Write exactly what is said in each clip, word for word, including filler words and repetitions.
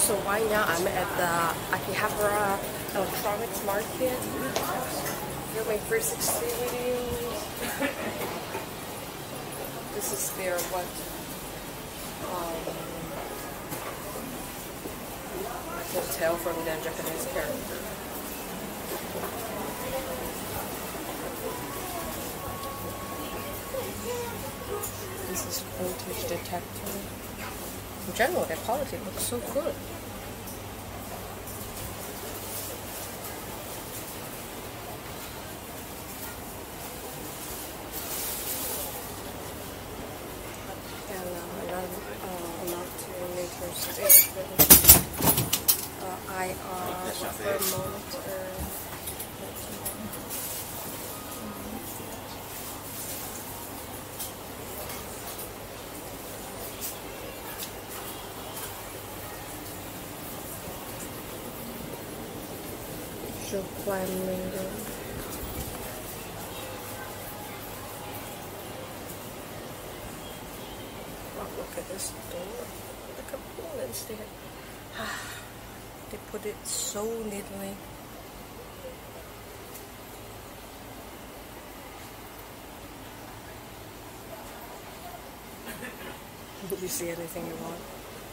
So right now I'm at the Akihabara Electronics Market. Filming three sixty videos. This is their what? Um, I can tell from the Japanese character. This is voltage detector. In general, their quality looks so good. And uh, another uh, multimeter station, uh, I R thermometer. Planning. Oh, look at this door. The components there. They put it so neatly. Did you see anything you want?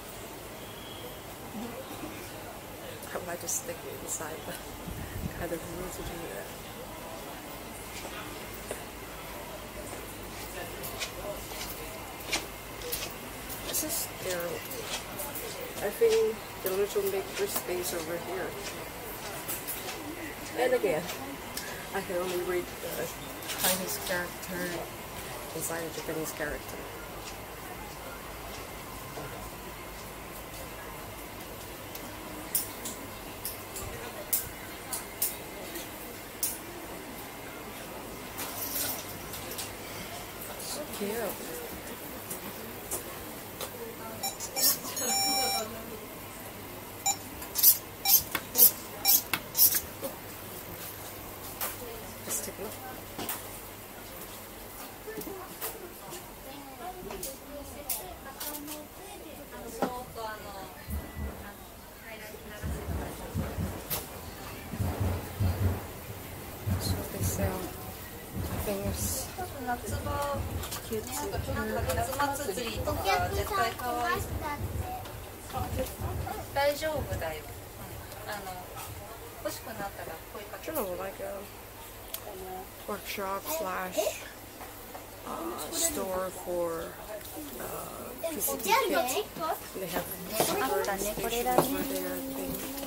I might just stick it inside, but kind of rude to do that. This is their, I think, the little maker space over here. And again, I can only read the Chinese character inside a Japanese character. Cute. Just take a look. So they sell things. 夏祭りとか絶対可愛い。大丈夫だよ。あの欲しくなったら声かけて。 Like a workshop slash uh, store for uh, P C B kits. They have stations over there, I think.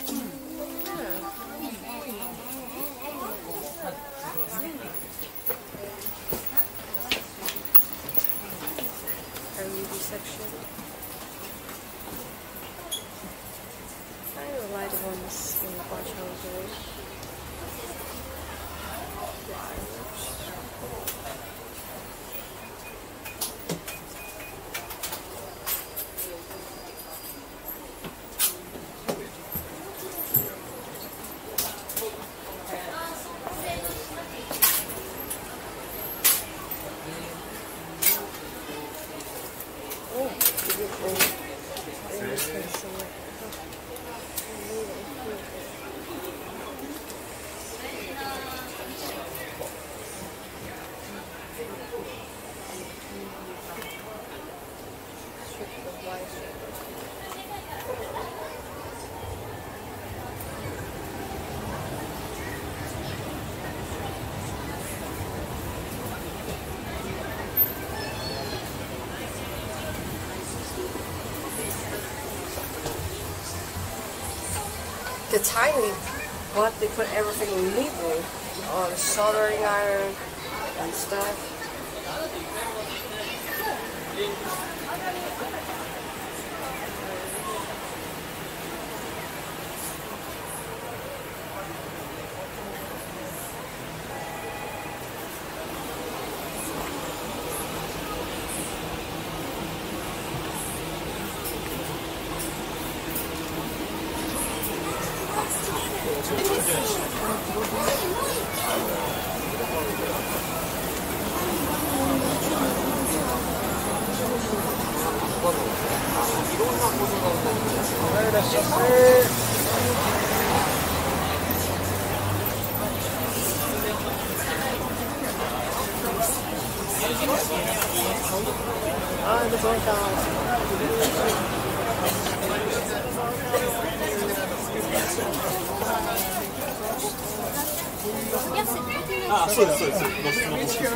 L E D section. I really like the ones in the watch houses. The tiny, but they put everything neatly on soldering iron and stuff. いらっしゃいまあー、で、そうか。あ、そうです、そうです。ご質問です。はい。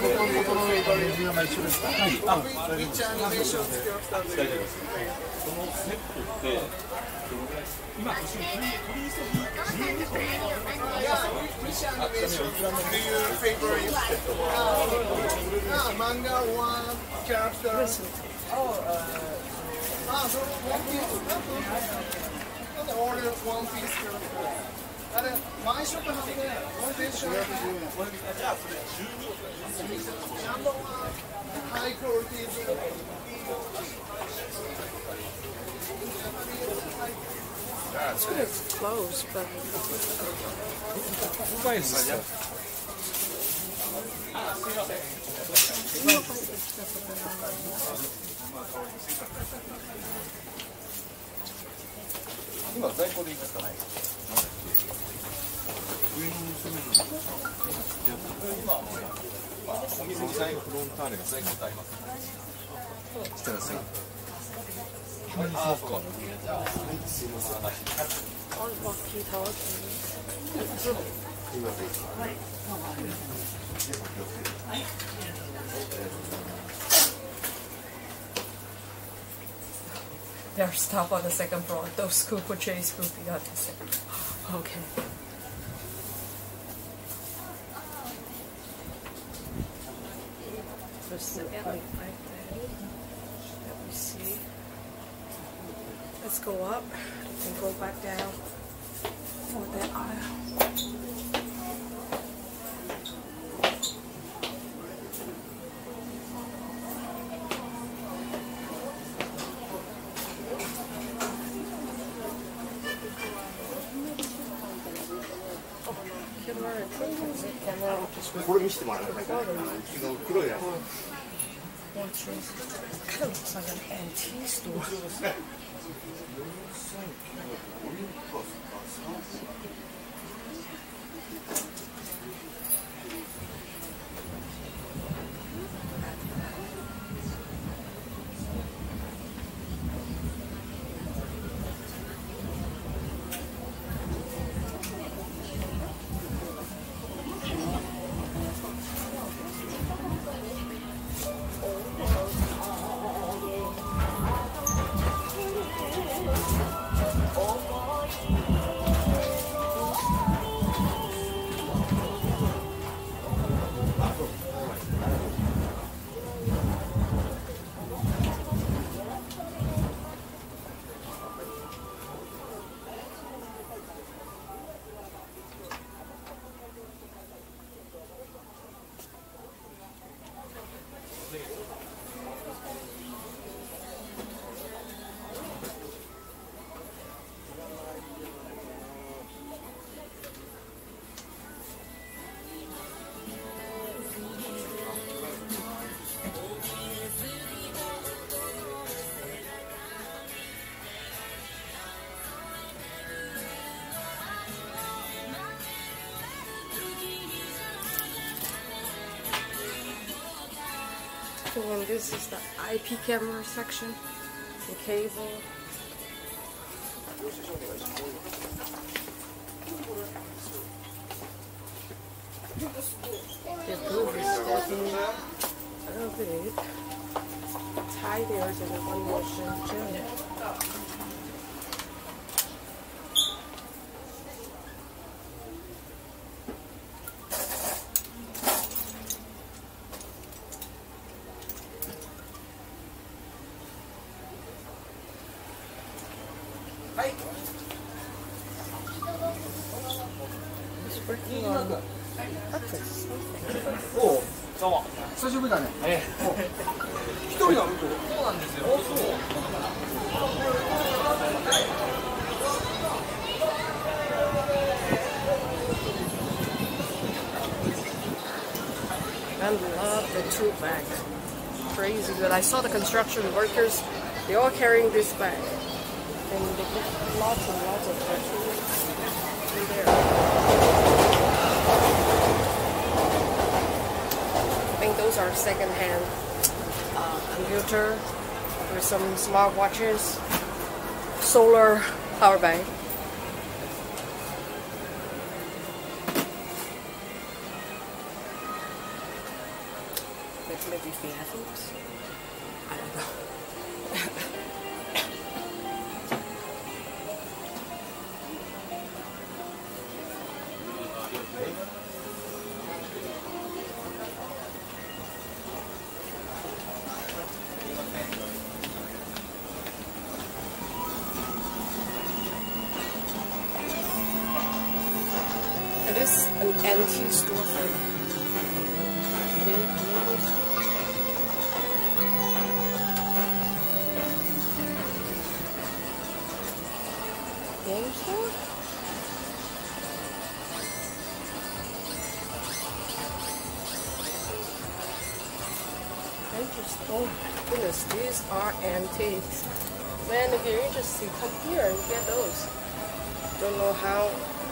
あ、大丈夫です。大丈夫です。そのセットって、今、年に取り急ぎ、じゅうにこ。Manga one character. Oh, ah, so one piece. Order one piece character. あれ、毎食なんで、これでしょ。じゃあ、それじゅうに。ナンバーワン、ハイクオリティー。 It's good it's closed, but Who buys this stuff? 今在庫でいくしかない。上にするの。今お店にフロンターレが在庫ってあります。したらさ、急にスモッカー。すいません。 all walkie-talkie. Their stuff on the second floor. Those scoop or chase scooping on the second. Okay. There's the pipe right there that we see. Let's go up and go back down for that aisle. Camera. これ見せてもらえないかな。黒いやつ。 Kind of looks like an antique store. And this is the I P camera section, the cable. The booth is stepping a little bit. It's high there, so the one motion too. Working on breakfast. おう、どうも。久しぶりだね。ええ。一人なの？そうなんですよ。そう。 I love the two bags. Crazy good. I saw the construction workers, they're all carrying this bag. And they lots and lots of tattoos in there. I think those are second-hand uh, computer with some smartwatches, solar power bank. Maybe firefox? I don't know. It is an antique storefront. Can you believe this? Game store? Interesting. Oh my goodness, these are antiques. Man, if you're interested, come here and get those. Don't know how.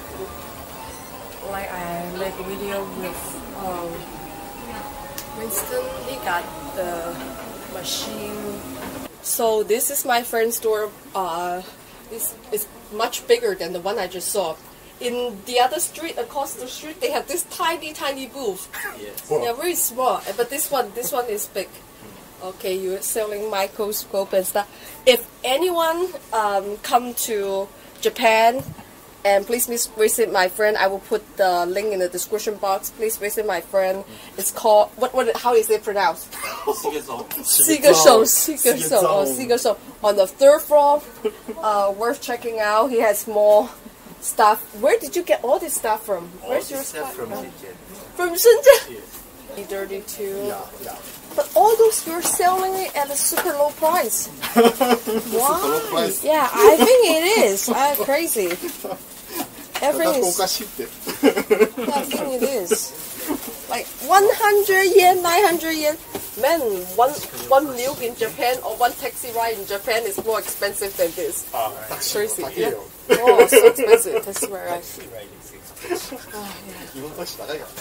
Like I made a video with um, Winston. He got the machine. So this is my friend's store. Uh, this is much bigger than the one I just saw. In the other street, across the street, they have this tiny, tiny booth. Yes. Yeah, very small. But this one, this one is big. Okay, you're selling microscope and stuff. If anyone um, come to Japan, and please visit my friend. I will put the link in the description box. Please visit my friend. It's called what? What? How is it pronounced? Sigezo. Sigezo. Sigezo. Oh, Sigezo. On the third floor. Uh, worth checking out. He has more stuff. Where did you get all this stuff from? Where's your stuff from? From Shenzhen. From Shenzhen. Yes. thirty-two. Yeah, yeah. But all those you're selling it at a super low price. Why? Super low price. Yeah, I think it is. I'm crazy. Everything is. I think it is. Like one hundred yen, nine hundred yen. Man, one one milk in Japan or one taxi ride in Japan is more expensive than this. Ah, crazy. Yeah. Oh, so expensive. That's where I. Oh, yeah.